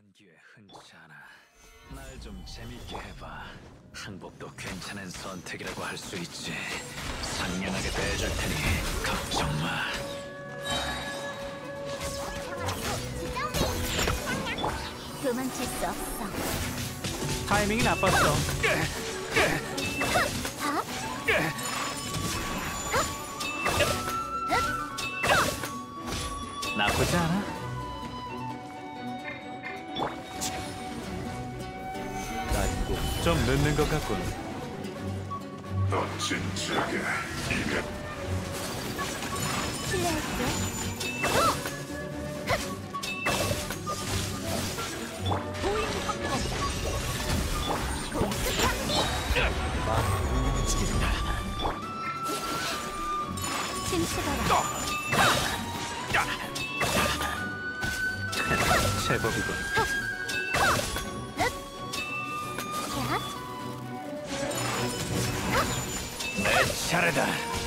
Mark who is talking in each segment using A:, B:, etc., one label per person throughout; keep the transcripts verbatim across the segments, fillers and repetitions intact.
A: 기회 흔치 않아. 날 좀 재밌게 해봐. 항복도 괜찮은 선택이라고 할 수 있지. 상냥하게 대해줄 테니 걱정 마.
B: 도망칠 수 없어.
C: 타이밍이 나빴어. 나쁘지 않아. 난 좀 늦는 것 같군.
D: 너 진지하게 이게
B: 실례할게. 침식어라.
C: 제법이군.
A: 내 차례다.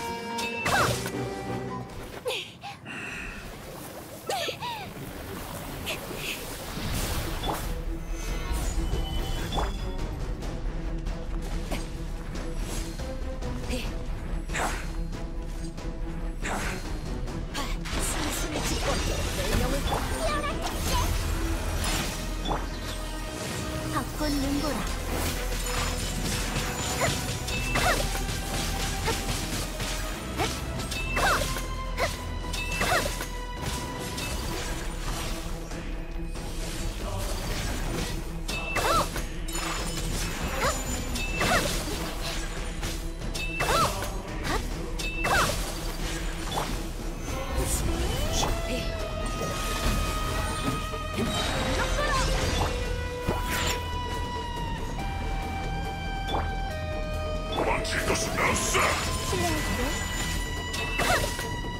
B: 벚꽃 눈보라.
D: 도망칠 것은 없어.
B: 실례할게.